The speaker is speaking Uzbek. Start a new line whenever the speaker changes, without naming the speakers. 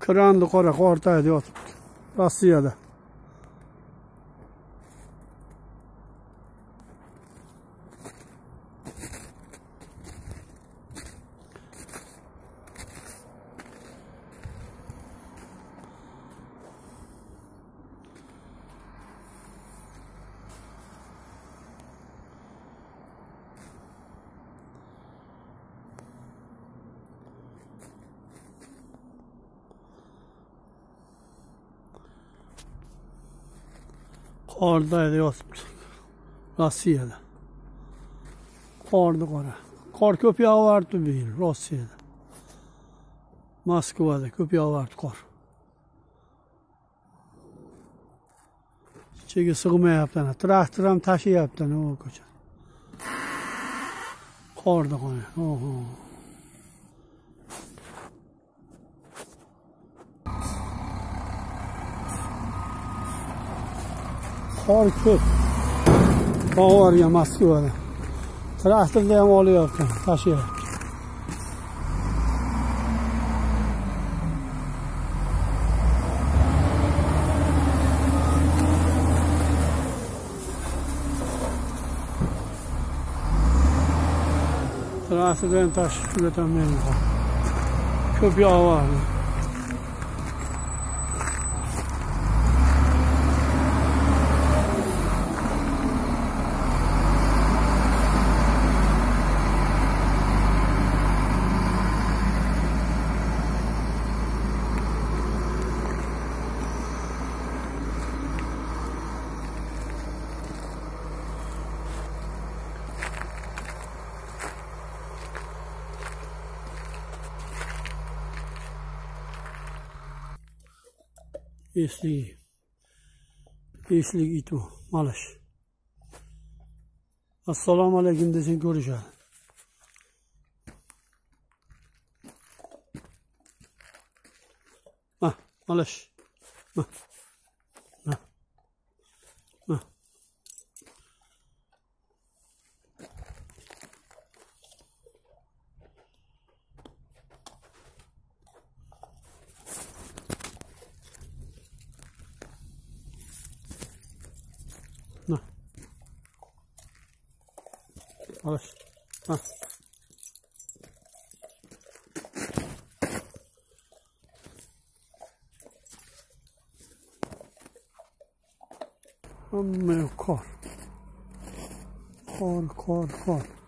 Kranli qora qor tagida yotibdi. Rossiyada. Qorda yotibdi. Rossiyada. Qorda qora. Qor ko'p yog'yapti bu yil Rossiyada. Moskvada ko'p yog'yapti qor. Ichiga sig'mayapti. Traktor ham tashiyapti u ko'cha. Qorda qora. Oho. Qor ko'p. Tog'larga Moskvada. Traktorda ham olyapti, tashiyapti. Traktorda ham tashib o'tamaydi. Ko'p yog'yapti. Eslik itu, malash. Assalomu alaykum desang ko'rishadi. Malash. Malash. Hamma qor. Qor.